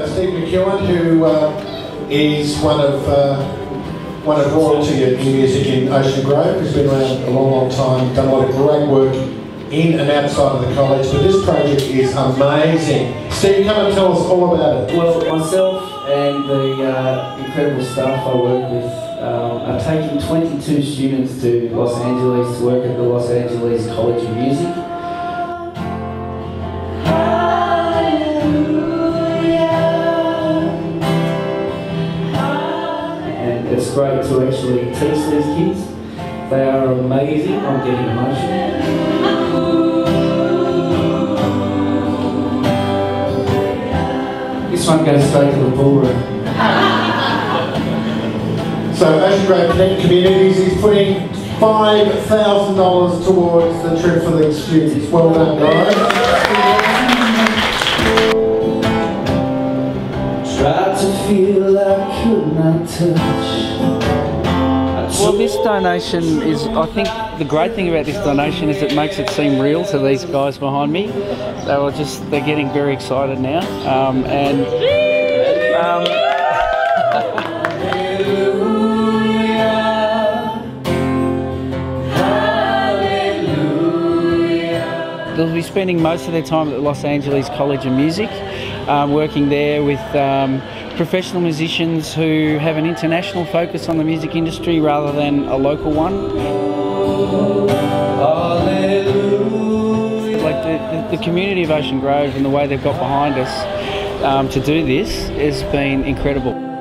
Steve McEwen, who is one of royalty in music in Ocean Grove, who's been around a long time, done a lot of great work in and outside of the college, but this project is amazing. Steve, come and tell us all about it. Well, myself and the incredible staff I work with are taking 22 students to Los Angeles to work at the Los Angeles College of Music. And it's great to actually teach these kids. They are amazing. I'm getting emotional. This one goes straight to the ballroom. So Ocean Grove Communities is putting $5,000 towards the trip for the students. Well done, guys. Tried to feel I could not touch. Well, this donation is, I think the great thing about this donation is it makes it seem real to these guys behind me. They're getting very excited now. They'll be spending most of their time at the Los Angeles College of Music, working there with professional musicians who have an international focus on the music industry rather than a local one. Like the community of Ocean Grove and the way they've got behind us to do this has been incredible.